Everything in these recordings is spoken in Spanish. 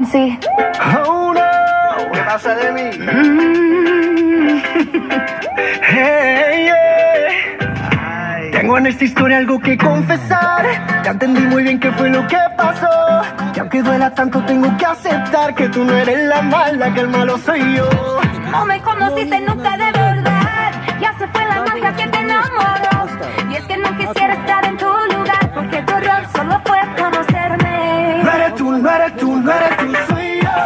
Fonsi. Oh no, ¿qué pasa de mí? Hey, yeah. Tengo en esta historia algo que confesar. Ya entendí muy bien qué fue lo que pasó. Y aunque duela tanto tengo que aceptar que tú no eres la mala, que el malo soy yo. No me conociste nunca de verdad. Ya se fue la magia que te enamoró. Y es que no quisiera estar en tu lugar, porque tu error solo fue conocerme. No eres tú, no eres tú, no eres tú, soy yo.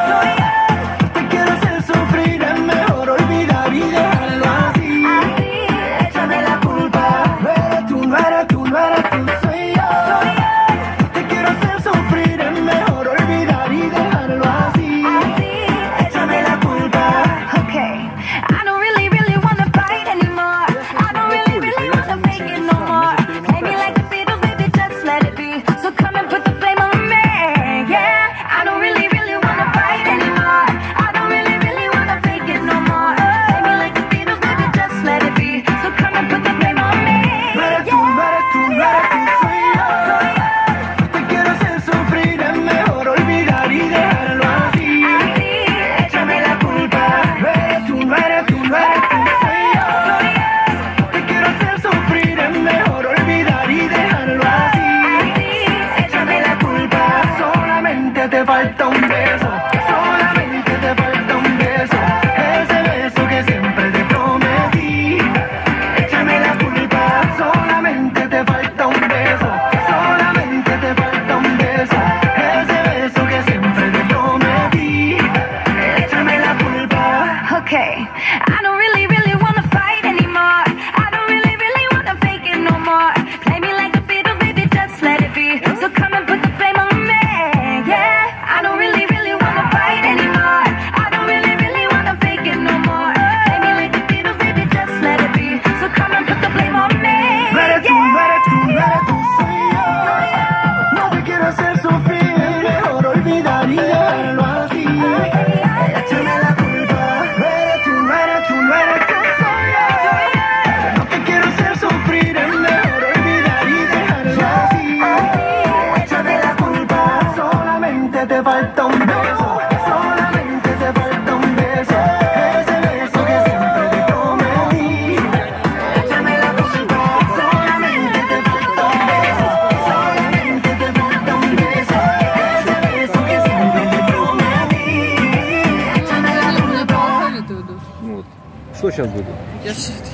Te quiero hacer sufrir, es mejor olvidar y dejarlo así. Échame la culpa. No eres tú, no eres tú, no eres tú, soy yo. Te quiero hacer sufrir, es mejor olvidar y dejarlo así. Échame la culpa. Okay, I don't really wanna fight anymore. I don't really wanna fake it no more. Play me like the Beatles, baby, just let it be. So come and put the blame on me, yeah. I don't really wanna fight anymore. I don't really wanna fake it no more. Play me like the Beatles, baby, just let it be. So come and put the blame on me, No eres tú, no eres tú, no eres tú, soy yo. Te quiero hacer sufrir, es mejor olvidar y dejarlo así. Échame la culpa. No eres tú, no eres tú, no eres tú, soy yo. Te quiero hacer sufrir, es mejor olvidar y dejarlo así. Échame la culpa. Solamente te falta un beso. Solamente te falta un beso. Ese beso que siempre te prometí. Échame la culpa. Solamente te falta un beso. Solamente te falta un beso. Ese beso que siempre te prometí. Échame la culpa. Okay, I don't really wanna fight anymore. I don't really wanna fake it no more. Play me like the Beatles, baby, just let it be. So come and put the blame on me, yeah. I don't really wanna fight anymore. I don't really wanna fake it no more. Play me like the Beatles, baby, just let it be. So come and put the blame on me, No eres tú, no eres tú, no eres tú, soy yo. yeah. No te quiero hacer sufrir, mejor olvidar y dejarlo así. Échame la culpa. No eres tú, no eres tú, no eres tú, soy yo. No te quiero hacer sufrir, es mejor olvidar y dejarlo así. Échame la culpa. Solamente te falta un beso. Solamente te falta un beso. Ese beso que siempre te prometí. Échame la culpa. Solamente te falta un beso. Solamente te falta un beso. Ese beso que siempre te prometí. Échame la culpa. Ну, вот. Что сейчас будет? Я